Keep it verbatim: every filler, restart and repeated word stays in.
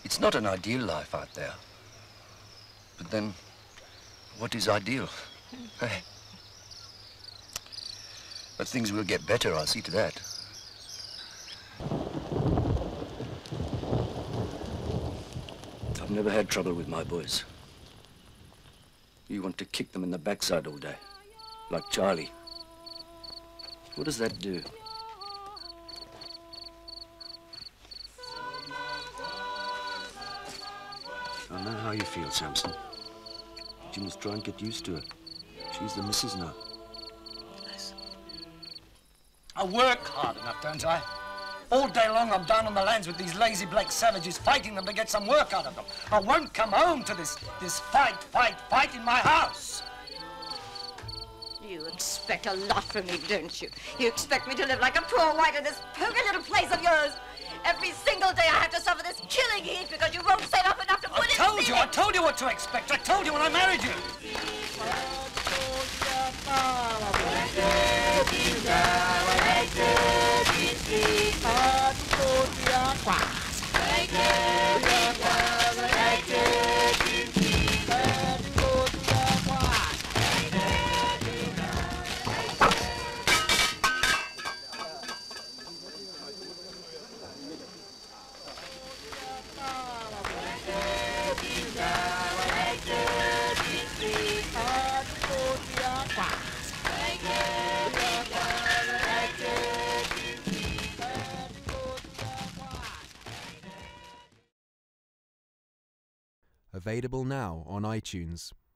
It's not an ideal life out there. But then, what is ideal? Hey. But things will get better, I'll see to that. I've never had trouble with my boys. You want to kick them in the backside all day, like Charlie. What does that do? I know how you feel, Samson. But you must try and get used to her. She's the missus now. Yes. I work hard enough, don't I? All day long I'm down on the lands with these lazy black savages, fighting them to get some work out of them. I won't come home to this, this fight, fight, fight in my house. You expect a lot from me, don't you? You expect me to live like a poor white in this poky little place of yours. Every single day I have to suffer this killing heat because you won't save up enough to put I in told you, I told you what to expect. I told you when I married you. Available now on iTunes.